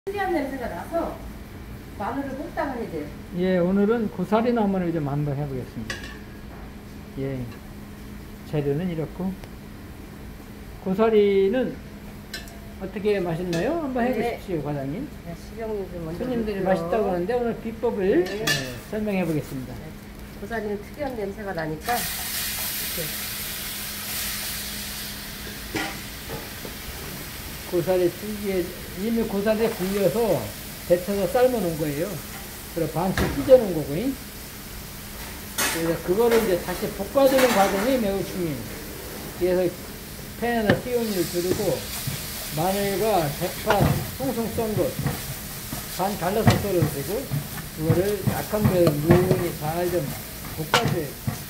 특이한 냄새가 나서 마늘을 볶다가 해야 돼요. 예, 오늘은 고사리 나물을 좀 한번 해보겠습니다. 예, 재료는 이렇고, 고사리는 어떻게 맛있나요? 한번 해보십시오, 과장님. 네, 식용유 좀 먼저. 손님들이 넣고요. 맛있다고 하는데 오늘 비법을 네. 설명해 보겠습니다. 고사리는 특이한 냄새가 나니까 이렇게. 고사리 튀기에 이미 고사리에 굴려서 데쳐서 삶아 놓은 거예요. 그리고 반씩 찢어 놓은 거고요. 그래서 그거를 이제 다시 볶아주는 과정이 매우 중요해요. 그래서 팬에다 식용유를 두르고 마늘과 대파 송송 썬 것 반 갈라서 썰어도 되고, 그거를 약한 불에 무은히 잘 좀 볶아줘요.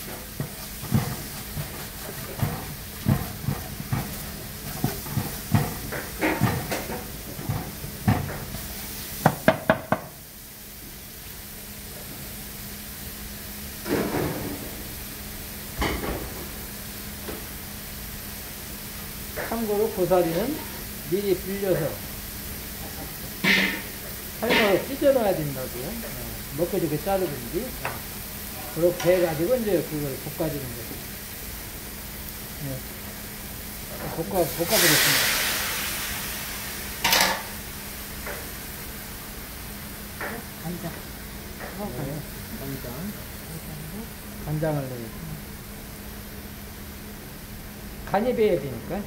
참고로 고사리는 미리 불려서 삶아서 찢어놔야 된다고요. 먹고 이렇게 자르든지 그렇게 해가지고 이제 그걸 볶아주는 거죠. 볶아보겠습니다. 간장. 간장을 넣어요. 간이 배야 되니까.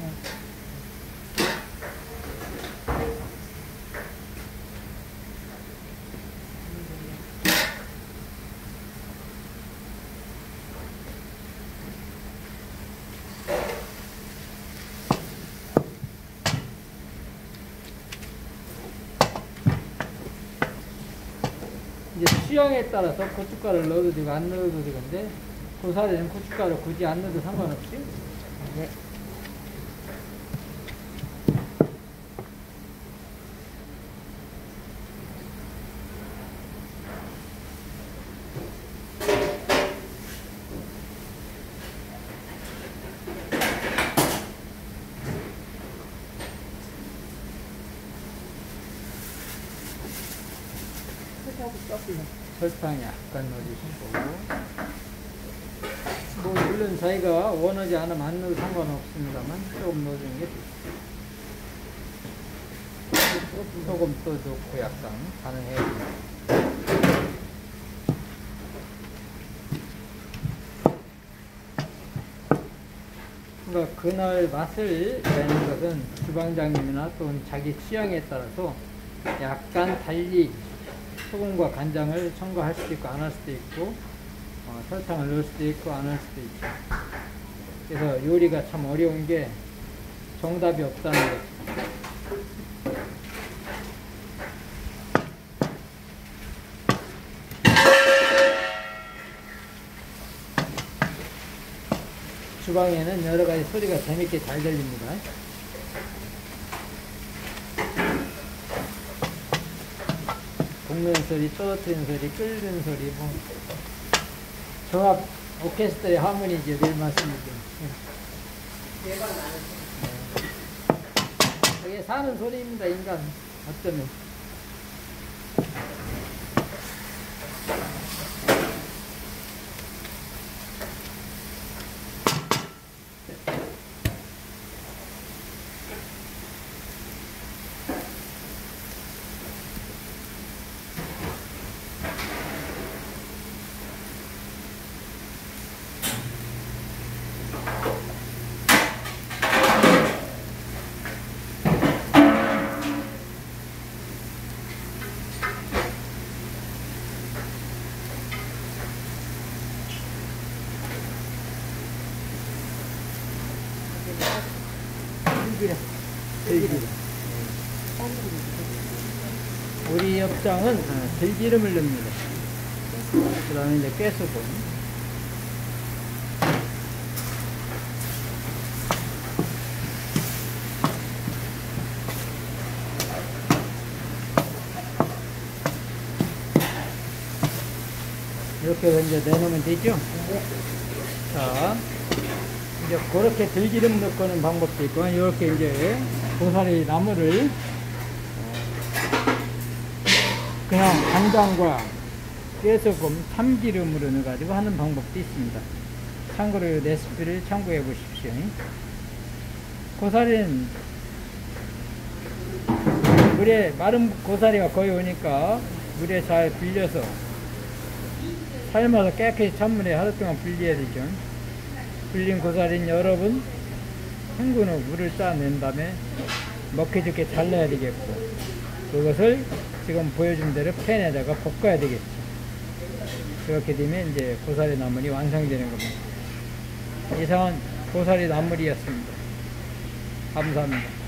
이제 취향에 따라서 고춧가루를 넣어도 되고 안 넣어도 되는데, 고사리는 고춧가루 굳이 안 넣어도 상관없지. 네. 설탕 약간 넣어주시고, 뭐 물론 자기가 원하지 않으면 안 넣어도 상관없습니다만 조금 넣어주는 게 좋죠. 소금 또 넣고 약간 간을 해야 돼요. 그러니까 그날 맛을 내는 것은 주방장님이나 또는 자기 취향에 따라서 약간 달리 소금과 간장을 첨가할 수도 있고 안 할 수도 있고, 설탕을 넣을 수도 있고 안 할 수도 있죠. 그래서 요리가 참 어려운 게 정답이 없다는 거죠. 주방에는 여러 가지 소리가 재밌게 잘 들립니다. 볶는 소리, 떨어뜨리는 소리, 끓는 소리, 뭐 종합 오케스트라의 하모니죠. 늘 말씀이죠. 대박 나는. 그게 사는 소리입니다. 인간 어쩌면. 들기름. 우리 업장은 들기름을 넣습니다. 그 다음에 이제 깨소금. 이렇게 이제 내놓으면 되죠? 자, 이제 그렇게 들기름 넣고는 방법도 있고, 이렇게 이제 고사리 나물을 그냥 간장과 깨소금, 참기름으로 넣어가지고 하는 방법도 있습니다. 참고로 이 레시피를 참고해 보십시오. 고사리는 물에, 마른 고사리가 거의 오니까 물에 잘 불려서 삶아서 깨끗이 찬물에 하루 동안 불려야 되죠. 불린 고사리는 여러 번 헹군 후 물을 짜낸 다음에 먹기 좋게 잘라야 되겠고, 그것을 지금 보여준 대로 팬에다가 볶아야 되겠죠. 그렇게 되면 이제 고사리 나물이 완성되는 겁니다. 이상은 고사리 나물이었습니다. 감사합니다.